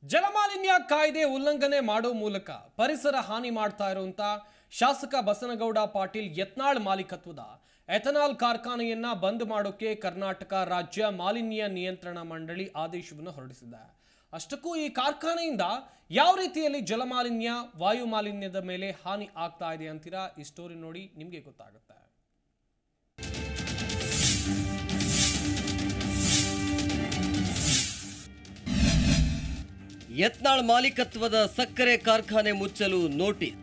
ಜಲಮಾಲಿನ್ಯ ಕಾಯ್ದೆ ಉಲ್ಲಂಘನೆ ಮಾಡೋ ಮೂಲಕ ಪರಿಸರ ಹಾನಿ ಮಾಡ್ತಾ ಇರುವಂತ ಶಾಸಕ ಬಸನಗೌಡ ಪಾಟೀಲ್ ಯತ್ನಾಳ್ ಮಾಲೀಕತ್ವದ ಎಥನಾಲ್ ಕಾರ್ಖಾನೆಯನ್ನ ಬಂದ್ ಮಾಡೋಕೆ ಕರ್ನಾಟಕ ರಾಜ್ಯ ಮಾಲಿನ್ಯ ನಿಯಂತ್ರಣ ಮಂಡಳಿ ಆದೇಶವನ್ನು ಹೊರಡಿಸಿದೆ. ಅಷ್ಟಕ್ಕೂ ಈ ಕಾರ್ಖಾನೆಯಿಂದ ಯಾವ ರೀತಿಯಲ್ಲಿ ಜಲಮಾಲಿನ್ಯ ವಾಯು ಮಾಲಿನ್ಯದ ಮೇಲೆ ಹಾನಿ ಆಗ್ತಾ ಇದೆ ಅಂತೀರಾ? ಈ ಸ್ಟೋರಿ ನೋಡಿ ನಿಮಗೆ ಗೊತ್ತಾಗುತ್ತೆ. ಯತ್ನಾಳ್ ಮಾಲೀಕತ್ವದ ಸಕ್ಕರೆ ಕಾರ್ಖಾನೆ ಮುಚ್ಚಲು ನೋಟಿಸ್.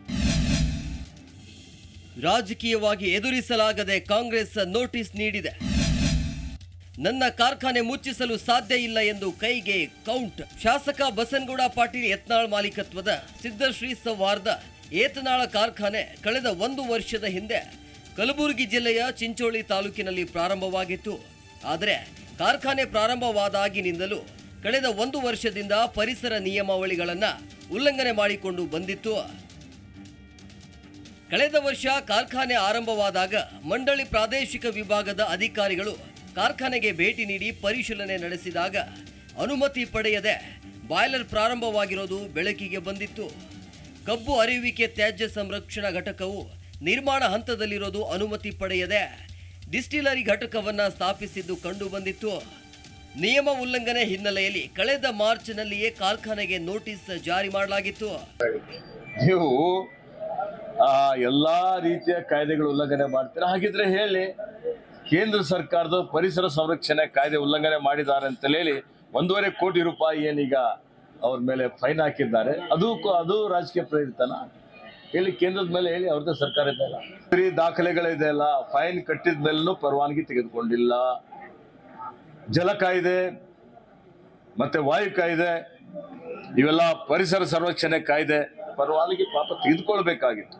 ರಾಜಕೀಯವಾಗಿ ಎದುರಿಸಲಾಗದೆ ಕಾಂಗ್ರೆಸ್ ನೋಟಿಸ್ ನೀಡಿದೆ. ನನ್ನ ಕಾರ್ಖಾನೆ ಮುಚ್ಚಿಸಲು ಸಾಧ್ಯ ಇಲ್ಲ ಎಂದು ಕೈಗೆ ಕೌಂಟ್. ಶಾಸಕ ಬಸನಗೌಡ ಪಾಟೀಲ್ ಯತ್ನಾಳ್ ಮಾಲೀಕತ್ವದ ಸಿದ್ದಶ್ರೀ ಸೌಹಾರ್ದ ಏತನಾಳ ಕಾರ್ಖಾನೆ ಕಳೆದ 1 ವರ್ಷದ ಹಿಂದೆ ಕಲಬುರಗಿ ಜಿಲ್ಲೆಯ ಚಿಂಚೋಳಿ ತಾಲೂಕಿನಲ್ಲಿ ಪ್ರಾರಂಭವಾಗಿತ್ತು. ಆದರೆ ಕಾರ್ಖಾನೆ ಪ್ರಾರಂಭವಾದಾಗಿನಿಂದಲೂ ಕಳೆದ 1 ವರ್ಷದಿಂದ ಪರಿಸರ ನಿಯಮಾವಳಿಗಳನ್ನು ಉಲ್ಲಂಘನೆ ಮಾಡಿಕೊಂಡು ಬಂದಿತ್ತು. ಕಳೆದ ವರ್ಷ ಕಾರ್ಖಾನೆ ಆರಂಭವಾದಾಗ ಮಂಡಳಿ ಪ್ರಾದೇಶಿಕ ವಿಭಾಗದ ಅಧಿಕಾರಿಗಳು ಕಾರ್ಖಾನೆಗೆ ಭೇಟಿ ನೀಡಿ ಪರಿಶೀಲನೆ ನಡೆಸಿದಾಗ ಅನುಮತಿ ಪಡೆಯದೆ ಬಾಯ್ಲರ್ ಪ್ರಾರಂಭವಾಗಿರೋದು ಬೆಳಕಿಗೆ ಬಂದಿತ್ತು. ಕಬ್ಬು ಅರಿಯುವಿಕೆ ತ್ಯಾಜ್ಯ ಸಂರಕ್ಷಣಾ ಘಟಕವು ನಿರ್ಮಾಣ ಹಂತದಲ್ಲಿರೋದು ಅನುಮತಿ ಪಡೆಯದೆ ಡಿಸ್ಟಿಲರಿ ಘಟಕವನ್ನು ಸ್ಥಾಪಿಸಿದ್ದು ಕಂಡು ಬಂದಿತ್ತು. ನಿಯಮ ಉಲ್ಲಂಘನೆ ಹಿನ್ನೆಲೆಯಲ್ಲಿ ಕಳೆದ ಮಾರ್ಚ್ನಲ್ಲಿಯೇ ಕಾರ್ಖಾನೆಗೆ ನೋಟಿಸ್ ಜಾರಿ ಮಾಡಲಾಗಿತ್ತು. ನೀವು ಎಲ್ಲಾ ರೀತಿಯ ಕಾಯ್ದೆಗಳು ಉಲ್ಲಂಘನೆ ಮಾಡ್ತೀರಾ, ಹಾಗಿದ್ರೆ ಹೇಳಿ ಕೇಂದ್ರ ಸರ್ಕಾರದ ಪರಿಸರ ಸಂರಕ್ಷಣೆ ಕಾಯ್ದೆ ಉಲ್ಲಂಘನೆ ಮಾಡಿದ್ದಾರೆ ಅಂತ ಹೇಳಿ 1.5 ಕೋಟಿ ರೂಪಾಯಿ ಏನೀಗ ಅವ್ರ ಮೇಲೆ ಫೈನ್ ಹಾಕಿದ್ದಾರೆ. ಅದು ರಾಜಕೀಯ ಪ್ರೇರಿತನ? ಹೇಳಿ, ಕೇಂದ್ರದ ಮೇಲೆ ಹೇಳಿ, ಅವ್ರದ್ದೇ ಸರ್ಕಾರ ಇದೆಯಲ್ಲ, ದಾಖಲೆಗಳಿದೆ ಅಲ್ಲ, ಫೈನ್ ಕಟ್ಟಿದ ಮೇಲೂ ಪರವಾನಗಿ ತೆಗೆದುಕೊಂಡಿಲ್ಲ. ಜಲ ಕಾಯ್ದೆ ಮತ್ತೆ ವಾಯು ಕಾಯ್ದೆ ಇವೆಲ್ಲ ಪರಿಸರ ಸಂರಕ್ಷಣೆ ಕಾಯ್ದೆ ಪರವಾನಗಿ ಪಾಪ ತೆಗೆದುಕೊಳ್ಬೇಕಾಗಿತ್ತು.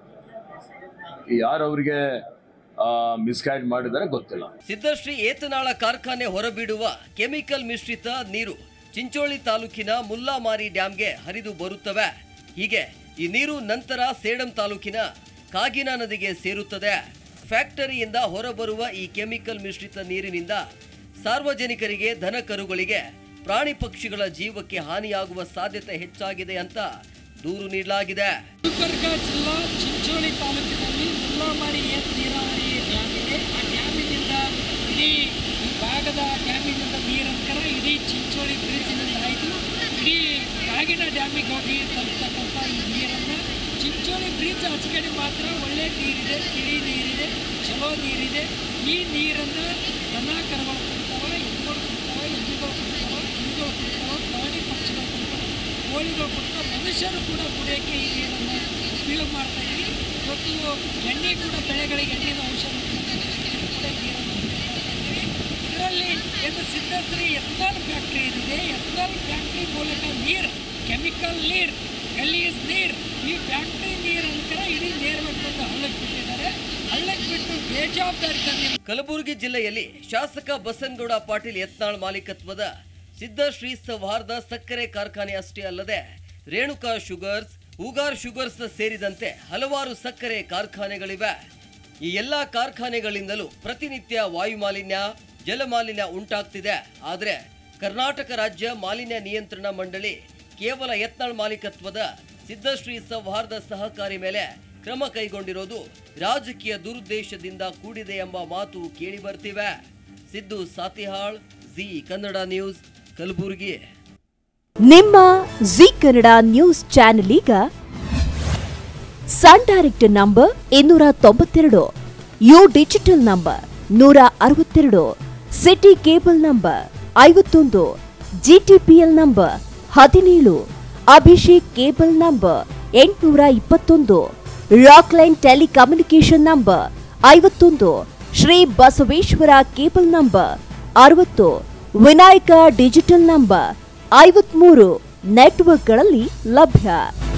ಯಾರು ಅವರಿಗೆ ಮಿಸ್ಗೈಡ್ ಮಾಡಿದರೆ ಗೊತ್ತಿಲ್ಲ. ಸಿದ್ದಶ್ರೀ ಏತನಾಳ ಕಾರ್ಖಾನೆ ಹೊರಬಿಡುವ ಕೆಮಿಕಲ್ ಮಿಶ್ರಿತ ನೀರು ಚಿಂಚೋಳಿ ತಾಲೂಕಿನ ಮುಲ್ಲಾಮಾರಿ ಡ್ಯಾಂಗೆ ಹರಿದು ಬರುತ್ತವೆ. ಹೀಗೆ ಈ ನೀರು ನಂತರ ಸೇಡಂ ತಾಲೂಕಿನ ಕಾಗಿನಾ ನದಿಗೆ ಸೇರುತ್ತದೆ. ಫ್ಯಾಕ್ಟರಿಯಿಂದ ಹೊರಬರುವ ಈ ಕೆಮಿಕಲ್ ಮಿಶ್ರಿತ ನೀರಿನಿಂದ ಸಾರ್ವಜನಿಕರಿಗೆ, ದನ ಕರುಗಳಿಗೆ, ಪ್ರಾಣಿ ಪಕ್ಷಿಗಳ ಜೀವಕ್ಕೆ ಹಾನಿಯಾಗುವ ಸಾಧ್ಯತೆ ಹೆಚ್ಚಾಗಿದೆ ಅಂತ ದೂರು ನೀಡಲಾಗಿದೆ. ಗುಲ್ಬರ್ಗ ಜಿಲ್ಲಾ ಚಿಂಚೋಳಿ ತಾಲೂಕಿನಲ್ಲಿ ಮುಲ್ಲಾಮಾರಿ ನೀರಾವರಿ ಡ್ಯಾಮ್ ಇದೆ. ಆ ಡ್ಯಾಮಿನಿಂದ ಇಡೀ ಈ ಭಾಗದ ಡ್ಯಾಮಿನಿಂದ ನೀರಂತರ ಇಡೀ ಚಿಂಚೋಳಿ ಬ್ರಿಡ್ಜಿನಿಂದ ಆಯಿತು ಇಡೀ ಕಾಗಿನಾ ಡ್ಯಾಮಿಗೆ ಹೋಗಿ ತಲುಪತಕ್ಕಂಥ ಈ ನೀರನ್ನು ಚಿಂಚೋಳಿ ಬ್ರಿಡ್ಜ್ ಆಚೆಗಡೆ ಮಾತ್ರ ಒಳ್ಳೆ ನೀರಿದೆ, ತಿಳಿ ನೀರಿದೆ, ಚಲೋ ನೀರಿದೆ. ಈ ನೀರನ್ನು ದನ ಕರುಗಳು ಕುಡ್ತಾವೆ, ಎತ್ತುಗಳು ಕುಡ್ತಾವೆ, ಎಮ್ಮೆಗಳು ಕುಡ್ತಾವೆ, ಕುರಿಗಳು ಕುಡ್ತಾವೆ, ಪ್ರಾಣಿ ಪಕ್ಷಿಗಳು ಕುಡ್ತಾವೆ, ಕೋಳಿಗಳು ಕುಡ್ತಾವೆ, ಮನುಷ್ಯರು ಕೂಡ ಕುಡಿಯೋಕ್ಕೆ ಈ ನೀರನ್ನು ಉಪಯೋಗ ಮಾಡ್ತಾ ಇದ್ದೀವಿ. ಇವತ್ತು ಎಣ್ಣೆ ಕೂಡ ಬೆಳೆಗಳಿಗೆ ಎಣ್ಣೆನ ಔಷಧ ಕೂಡ ನೀರನ್ನು ಇದರಲ್ಲಿ ಏನು ಸಿದ್ದಶ್ರೀ ಎಥನಾಲ್ ಫ್ಯಾಕ್ಟ್ರಿ ಏನಿದೆ, ಎಥನಾಲ್ ಫ್ಯಾಕ್ಟ್ರಿ ಮೂಲಕ ನೀರು, ಕೆಮಿಕಲ್ ನೀರು, ಗಲೀಜ್ ನೀರು, ಈ ಫ್ಯಾಕ್ಟ್ರಿ ನೀರಂತರ ಇಡೀ ನೇರವಾಗಿ ಬಂದು ಹಳ್ಳಕ್ಕೆ ಬಿಟ್ಟಿದ್ದಾರೆ. ಹಳ್ಳಕ್ಕೆ ಬಿಟ್ಟು ಬೇಜವಾಬ್ದಾರಿ. ಕಲಬುರಗಿ ಜಿಲ್ಲೆಯಲ್ಲಿ ಶಾಸಕ ಬಸನಗೌಡ ಪಾಟೀಲ್ ಯತ್ನಾಳ್ ಮಾಲೀಕತ್ವದ ಸಿದ್ದಶ್ರೀ ಸೌಹಾರ್ದ ಸಕ್ಕರೆ ಕಾರ್ಖಾನೆ ಅಷ್ಟೇ ಅಲ್ಲದೆ ರೇಣುಕಾ ಶುಗರ್ಸ್, ಉಗಾರ್ ಶುಗರ್ಸ್ ಸೇರಿದಂತೆ ಹಲವಾರು ಸಕ್ಕರೆ ಕಾರ್ಖಾನೆಗಳಿವೆ. ಈ ಎಲ್ಲ ಕಾರ್ಖಾನೆಗಳಿಂದಲೂ ಪ್ರತಿನಿತ್ಯ ವಾಯು ಮಾಲಿನ್ಯ, ಜಲಮಾಲಿನ್ಯ ಉಂಟಾಗ್ತಿದೆ. ಆದರೆ ಕರ್ನಾಟಕ ರಾಜ್ಯ ಮಾಲಿನ್ಯ ನಿಯಂತ್ರಣ ಮಂಡಳಿ ಕೇವಲ ಯತ್ನಾಳ್ ಮಾಲೀಕತ್ವದ ಸಿದ್ದಶ್ರೀ ಸೌಹಾರ್ದ ಸಹಕಾರಿ ಮೇಲೆ ಕ್ರಮ ಕೈಗೊಂಡಿರೋದು ರಾಜಕೀಯ ದುರುದ್ದೇಶದಿಂದ ಕೂಡಿದೆ ಎಂಬ ಮಾತು ಕೇಳಿ ಬರ್ತಿವೆ. Siddu Satihal, Zee Kannada news, Kalaburagi. ನಿಮ್ಮ ಜಿ ಕನ್ನಡ ನ್ಯೂಸ್ ಚಾನೆಲ್ ಈಗ Sun Direct number 292, U digital number 162, city cable number 51, GTPL number 17, Abhishek cable number 821, Rockline telecommunication number 51, Shri Basaveshwara cable number 60, Vinayaka digital number 53 ನೆಟ್ವರ್ಕ್ಗಳಲ್ಲಿ ಲಭ್ಯ.